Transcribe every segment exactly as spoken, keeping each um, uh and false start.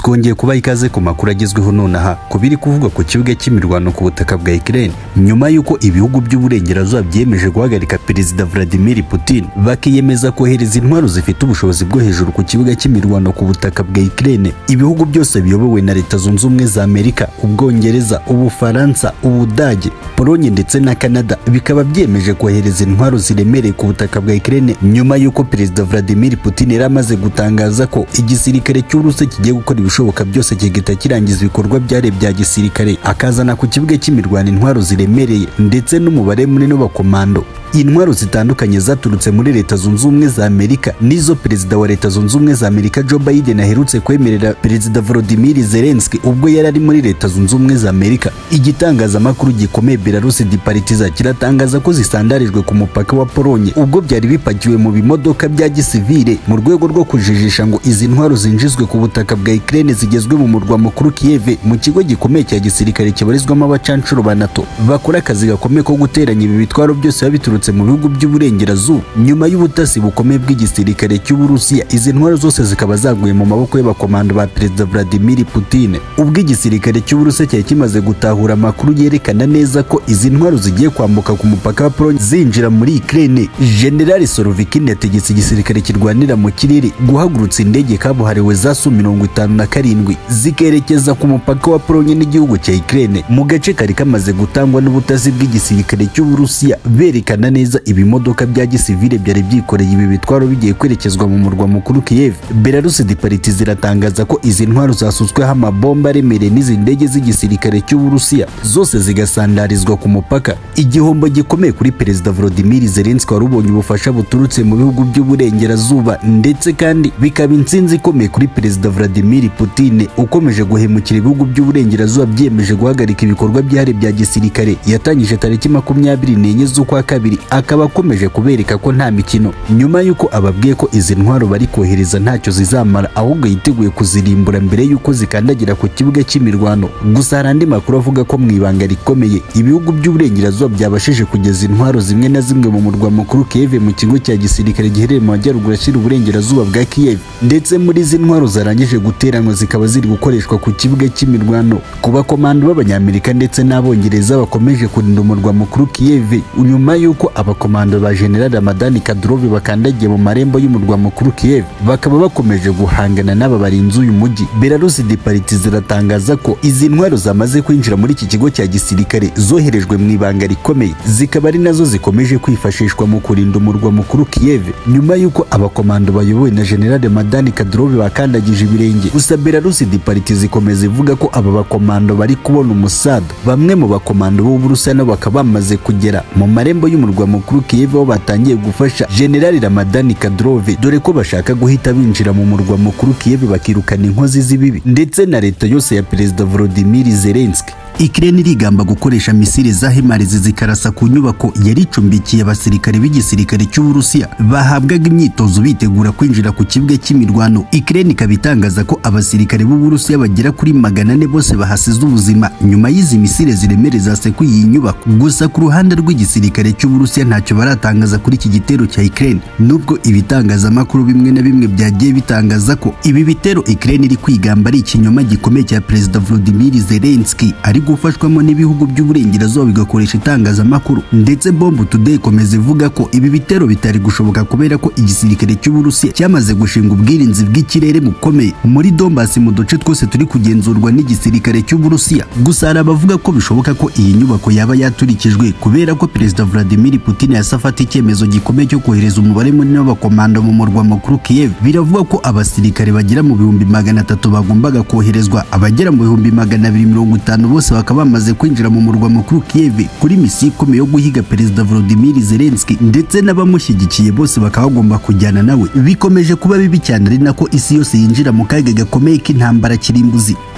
twongeye kuba ikaze ku makuru agezweho nonaha kubiri kuvuga ku kibuga cy'imirwano ku butaka bwa Ukraine nyuma yuko ibihugu by'uburengerazuba byemeje guhagarika Perezida Vladimir Putin bakiyemeza kohereza intwaro zifite ubushobozi bwo hejuru ku kibuga cy'imirwano ku butaka bwa Ukraine. Ibihugu byose biyobowe na Leta Zunze Ubumwe za Amerika, Ubwongereza, Ubufaransa, Ubudage, Polonye ndetse na Canada bikaba byemeje kohereza intwaro ziremereye ku butaka bwa Ukraine nyuma yuko Perezida Vladimir Putin yaramaze gutangaza ko igisirikare cy'Uburusiya kigiye gukora ibishoboka byose kigita kirangiza ibikorwa byare bya gisirikare akazana ku kibuga cy'imirwano intwaro ziremereye ndetse n'umubare munini w'abakomando. Intwaro zitandukanye zaturutse muri Leta Zunze Ubumwe za Amerika nizo Perezida wa Leta Zunze Ubumwe za Amerika Joe Biden aherutse kwemerera Perezida Volodymyr Zelensky ubwo yari ari muri Leta Zunze Ubumwe za Amerika. Igitangazamakuru gikomeye Belarus Dipartiza kiratangaza ko zisandarijwe ku mupaka wa Polonye ubwo byari bipakiwe mu bimodoka bya gisivile mu rwego rwo kujijisha ngo izi ntwaro zinjizwe ku butaka bwa Ukraine zigezwe mu murwa mukuru Kiev mu kigo gikomeye cya gisirikare kibarizwamo abacancuro ba NATO bakora akazi gakomeye ko guteranya ibi bitwaro byose babiturutse mu bihugu by'uburengerazuba. Nyuma y'ubutasi bukomeye bw'igisirikare cy'Uburusiya, izi ntwaro zose zikaba zaguye mu maboko y'abakomando ba Perezida Vladimir Putin. Ubwo igisirikare cy'Uburusiya cyari kimaze gutahura amakuru yerekana neza ko izi ntwaro zigiye kwambuka ku mupaka wa Polonye zinjira muri Ukraine, General Sorovikin yategetse igisirikare kirwanira mu kirere guhagurutsa indege kabuhariwe za Su mirongo itanu na karindwi zikerekeza ku mupaka wa Polonye n'igihugu cya Ukraine mu gace kari kamaze gutangwa n'ubutasi bw'igisirikare cy'Uburusiya berekana neza ibimodoka bya gisivile byari byikoreye ibi bitwaro bigiye kwerekezwa mu murwa mukuru Kiev. Belarus Dipartiza iratangaza ko izi ntwaro zasutsweho amabomba aremereye n'izi ndege z'igisirikare cy'Uburusiya zose zigasandarizwa ku mupaka. Igihombo gikomeye kuri Perezida Volodymyr Zelensky wari ubonye ubufasha buturutse mu bihugu by'uburengerazuba ndetse kandi bikaba intsinzi ikomeye kuri Perezida Vladimir Putin ukomeje guhemukira ibihugu by'uburengerazuba byemeje guhagarika ibikorwa byahari bya gisirikare yatangije tariki makumyabiri n'enye z'ukwa kabiri akaba akomeje kubereka ko nta mikino nyuma yuko ababwiye ko izi ntwaro bari kohereza ntacyo zizamara ahubwo yiteguye kuzirimbura mbere yuko zikandagira ku kibuga cy'imirwano. Gusa hari andi makuru avuga ko mu ibanga rikomeye ibihugu by'uburengerazuba byabashije kugeza intwaro zimwe na zimwe mu murwa mukuru Kiev mu kigo cya gisirikare giherereye mu majyaruguru ashyira uburengerazuba bwa Kiev, ndetse muri izi ntwaro zarangije guteranwa zikaba ziri gukoreshwa ku kibuga cy'imirwano ku bakomando b'Abanyamerika ndetse n'Abongereza bakomeje kurinda umurwa mukuru Kiev nyuma yuko abakomando ba General Ramadani Kadyrov bakandagiye mu marembo y'umurwa mukuru Kiev bakaba bakomeje guhangana n'aba barinzi uyu mujyi. Belarus Dipartiza iratangaza ko izi ntwaro zamaze kwinjira muri iki kigo cya gisirikare zoherejwe mu ibanga rikomeye zikaba ari nazo zikomeje kwifashishwa mu kurinda umurwa mukuru Kiev nyuma yuko abakomando bayobowe na General Ramadani Kadyrov bakandagije ibirenge. Gusa Belarus Dipartiza ikomeza ivuga ko aba bakomando bari kubona umusada. Bamwe mu bakomando b'Uburusiya nabo bakaba bamaze kugera mu marembo y'umurwa mukuru Kiev aho batangiye gufasha General Ramadani Kadyrov dore ko bashaka guhita binjira mu murwa mukuru Kiev bakirukana inkozi z'ibibi ndetse na leta yose ya Perezida Volodymyr Zelensky. Ukraine irigamba gukoresha misile za himarizi zikarasa ku nyubako yari icumbikiye abasirikare b'igisirikare cy'Uburusiya bahabwaga imyitozo bitegura kwinjira ku kibuga cy'imirwano. Ukraine ikabitangaza ko abasirikare b'Uburusiya bagera kuri magana ane bose bahasize ubuzima nyuma y'izi misile ziremereye zasekuye iyi nyubako. Gusa ku ruhande rw'igisirikare cy'Uburusiya ntacyo baratangaza kuri iki gitero cya Ukraine, nubwo ibitangazamakuru bimwe na bimwe byagiye bitangaza ko ibi bitero Ukraine iri kwigamba ari ikinyoma gikomeye cya Perezida Volodymyr Zelensky ari gufashwamo n'ibihugu by'uburengerazuba bigakoresha itangazamakuru. Ndetse Bomb Today ikomeza ivuga ko ibi bitero bitari gushoboka kubera ko igisirikare cy'Uburusiya cyamaze gushinga ubwirinzi bw'ikirere bukomeye muri Donbass mu duce twose turi kugenzurwa n'igisirikare cy'Uburusiya. Gusa hari abavuga ko bishoboka ko iyi nyubako yaba yaturikijwe kubera ko Perezida Vladimir Putin yasafata icyemezo gikomeye cyo kohereza umubare munini w'abakomando mu murwa mukuru Kiev. Biravuga ko abasirikare bagera mu bihumbi magana atatu bagombaga koherezwa, abagera mu bihumbi magana abiri mirongo itanu bose bakaba bamaze kwinjira mu murwa mukuru Kiev kuri misiyo ikomeye yo guhiga Perezida Volodymyr Zelensky ndetse n'abamushyigikiye bose bakaba bagomba kujyana nawe. Bikomeje kuba bibi cyane ari nako isi yose yinjira mu kaga gakomeye k'intambara kirimbuzi.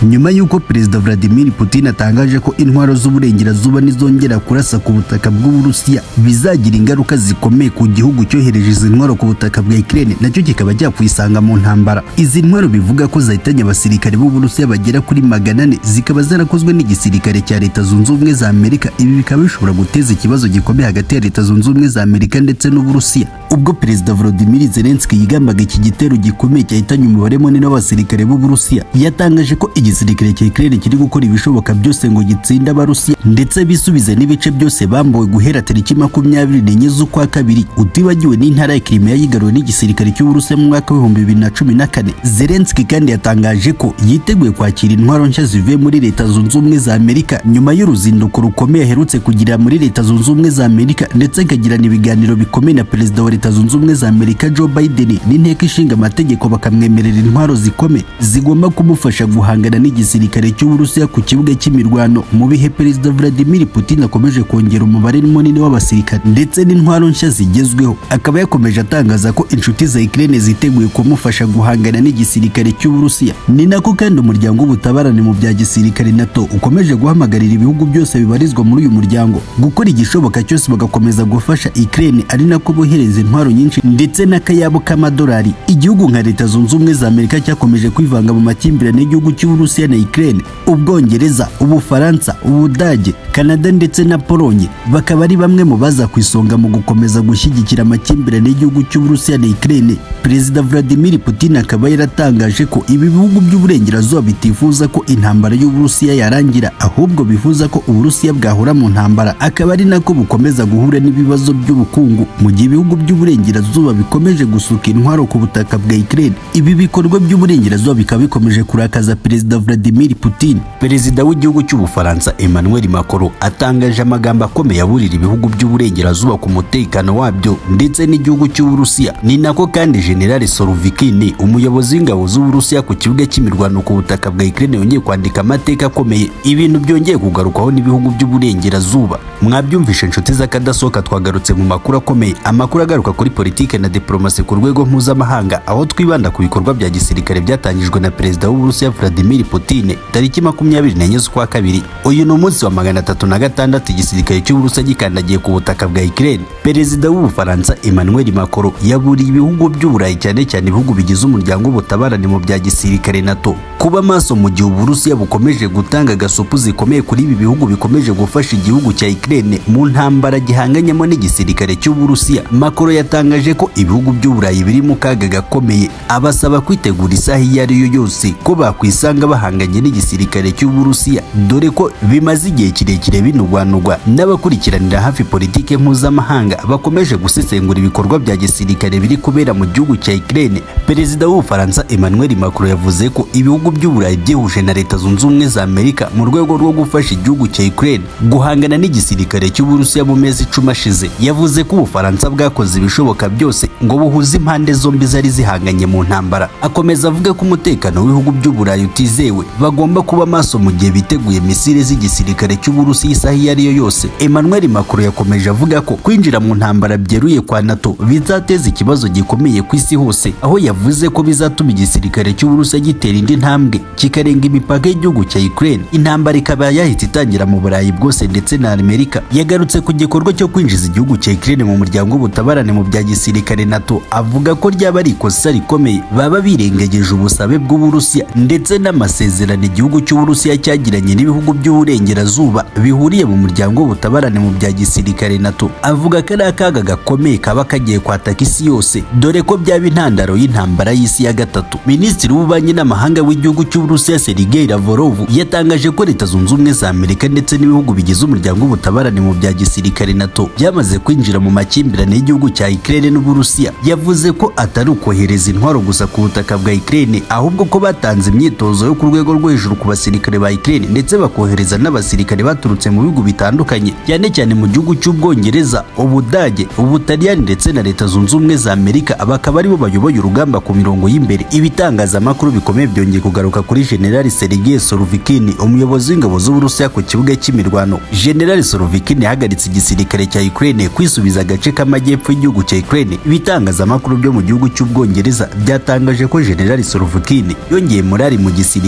nyuma y'uko Perezida Vladimir Putin atangaje ko intwaro z'uburengerazuba nizongera kurasa ku butaka bw'Uburusiya bizagira ingaruka zikomeye ku gihugu cyohereje izi ntwaro ku butaka bwa Ukraine, nacyo kikaba cyakwisanga mu ntambara. Izi ntwaro bivuga ko zahitanye abasirikare b'Uburusiya bagera kuri magana ane, zikaba zarakozwe n'igisirikare cya Leta Zunze Ubumwe za Amerika. Ibi bikaba bishobora guteza ikibazo gikomeye hagati ya Leta Zunze Ubumwe za Amerika ndetse n'Uburusiya. Ubwo Perezida Volodymyr Zelensky yigambaga iki gitero gikomeye cyahitanye umubare munini w'abasirikare b'Uburusiya, yatangaje ko igisirikare cya Ukraine kiri gukora ibishoboka byose ngo gitsinde Abarusiya ndetse bisubize n'ibice byose bambuwe guhera tariki makumyabiri n'enye z'ukwa kabiri, utibagiwe n'intara ya Crimea yigaruwe n'igisirikare cy'Uburusiya mu mwaka w'ibihumbi bibiri na cumi na kane. Zelensky kandi yatangaje ko yiteguye kwakira intwaro nshya zivuye muri Leta Zunze Ubumwe za Amerika nyuma y'uruzinduko rukomeye aherutse kugira muri Leta Zunze Ubumwe za Amerika, ndetse akagirana ibiganiro bikomeye na Perezida wa Leta Zunze Ubumwe za Amerika Joe Biden n'inteko ishinga amategeko, bakamwemerera intwaro zikomeye zigomba kumufasha guhangana n'igisirikare cy'Uburusiya ku kibuga cy'imirwano mu bihe Perezida Vladimir Putin akomeje kongera umubare munini w'abasirikare ndetse n'intwaro nshya zigezweho. Akaba yakomeje atangaza ko inshuti za Ukraine ziteguye kumufasha guhangana n'igisirikare cy'Uburusiya. Ni nako kandi umuryango w'ubutabarane mu bya gisirikare NATO ukomeje guhamagarira ibihugu byose bibarizwa muri uyu muryango gukora igishoboka cyose bagakomeza gufasha Ukraine, ari nako bohereza intwaro nyinshi ndetse n'akayabo k'amadolari. Igihugu nka Leta Zunze Ubumwe za Amerika cyakomeje kwivanga mu makimbirane y'igihugu cy'Uburusiya na Ukraine. Ubwongereza, Ubufaransa, Ubudage, Canada ndetse na Polonye bakaba ari bamwe mu baza ku isonga mu gukomeza gushyigikira amakimbirane y'igihugu cy'Uburusiya na Ukraine. Perezida Vladimir Putin akaba yaratangaje ko ibi bihugu by'uburengerazuba bitifuza ko intambara y'Uburusiya yarangira, ahubwo bifuza ko Uburusiya bwahura mu ntambara, akaba ari nako bukomeza guhura n'ibibazo by'ubukungu mu gihe ibihugu by'uburengerazuba bikomeje gusuka intwaro ku butaka bwa Ukraine. Ibi bikorwa by'uburengerazuba bikaba bikomeje kurakaza Perezida Vladimir Putin. Perezida w'igihugu cy'Ubufaransa Emmanuel Macron atangaje amagambo akomeye aburira ibihugu by'uburengerazuba ku mutekano wabyo ndetse n'igihugu cy'Uburusiya. Ni nako kandi General Sorovikini, umuyobozi w'ingabo z'Uburusiya ku kibuga cy'imirwano ku butaka bwa Ukraine, yongeye kwandika amateka akomeye, ibintu byongeye kugarukwaho n'ibihugu by'uburengerazuba. Mwabyumvishe inshuti z'akadasohoka, twagarutse mu makuru akomeye, amakuru agaruka kuri politike na diplomasi ku rwego mpuzamahanga, aho twibanda ku bikorwa bya gisirikare byatangijwe na Perezida w'Uburusiya Vladimir Putin tariki makumyabiri n'enye z'ukwa kabiri. Uyu ni umunsi wa magana atatu na gatandatu igisirikare cy'Uburusiya gikandagiye ku butaka bwa Ukraine. Perezida w'Ubufaransa Emmanuel Macron yaburiye ibihugu by'Uburayi, cyane cyane ibihugu bigize umuryango w'ubutabarane mu bya gisirikare NATO, kuba maso mu gihe Uburusiya bukomeje gutanga gasopu zikomeye kuri ibi bihugu bikomeje gufasha igihugu cya Ukraine mu ntambara gihanganyemo n'igisirikare cy'Uburusiya. Macron yatangaje ko ibihugu by'Uburayi biri mu kaga gakomeye, abasaba kwitegura isaha iyo ari yo yose ko bakwisanga bahanganye n'igisirikare cy'Uburusiya, dore ko bimaze igihe kirekire binugwanugwa n'abakurikiranira hafi politike mpuzamahanga bakomeje gusesengura ibikorwa bya gisirikare biri kubera mu gihugu cya Ukraine. Perezida w'Ubufaransa Emmanuel Macron yavuze ko ibihugu by'Uburayi byihuje na Leta Zunze Ubumwe za Amerika mu rwego rwo gufasha igihugu cya Ukraine guhangana n'igisirikare cy'Uburusiya mu mezi icumi ashize. Yavuze ko Ubufaransa bwakoze ibishoboka byose ngo buhuze impande zombi zari zihanganye mu ntambara. Akomeza avuga ko umutekano w'ibihugu by'Uburayi utizewe, bagomba kuba maso mu gihe biteguye misile z'igisirikare cy'Uburusiya isaha iyo ari yo yose. Emmanuel Macron yakomeje avuga ko kwinjira mu ntambara byeruye kwa NATO bizateza ikibazo gikomeye ku isi hose, aho yavuze ko bizatuma igisirikare cy'Uburusiya gitera indi ntambwe kikarenga imipaka y'igihugu cya Ukraine. Intambara ikaba yahita itangira mu Burayi bwose ndetse na Amerika. Yagarutse ku gikorwa cyo kwinjiza igihugu cya Ukraine mu muryango w'ubutabarane mu bya gisirikare NATO, avuga ko ryaba ari ikosa rikomeye, baba birengejeje ubusabe bw'Uburusiya ndetse n'amasezerano igihugu cy'Uburusiya cyagiranye n'ibihugu by'uburengerazuba bihuriye mu muryango w'ubutabarane mu bya gisirikare NATO. Avuga ko ari akaga gakomeye kaba kagiye kwataka isi yose, dore ko byaba intandaro y'intambara y'isi ya gatatu. Minisitiri w'ububanyi n'amahanga w'igihugu cy'Uburusiya Sergei Lavrov yatangaje ko Leta Zunze Ubumwe za Amerika ndetse n'ibihugu bigize umuryango w'ubutabarane mu bya gisirikare NATO byamaze kwinjira mu makimbirane y'igihugu cya Ukraine n'Uburusiya. Yavuze ko atari ukohereza intwaro gusa ku butaka bwa Ukraine, ahubwo ko batanze imyitozo yo ku rwego rwo hejuru ku basirikare ba Ukraine ndetse bakohereza n'abasirikare baturutse mu bihugu bitandukanye, cyane cyane mu gihugu cy'Ubwongereza, Ubudage, Ubutaliyani ndetse na Leta Zunze Ubumwe za Amerika. Bakaba aribo bayoboye urugamba ku mirongo y'imbere. Ibitangazamakuru bikomeye byongeye kugaruka kuri General Sergei Sorovikini, umuyobozi w'ingabo z'Uburusiya ku kibuga cy'imirwano. General Sorovikini yahagaritse igisirikare cya Ukraine kwisubiza agace k'amajyepfo y'igihugu cya Ukraine. Ibitangazamakuru byo mu gihugu cy'Ubwongereza byatangaje ko General Sorovikini yongeye morali mu gisirikare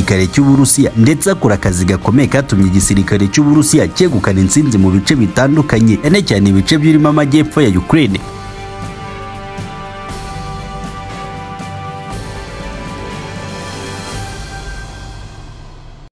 igisirikare cy'Uburusiya ndetse akora akazi gakomeye katumye igisirikare cy'Uburusiya cyegukana intsinzi mu bice bitandukanye cyane cyane ibice birimo amajyepfo ya Ukraine.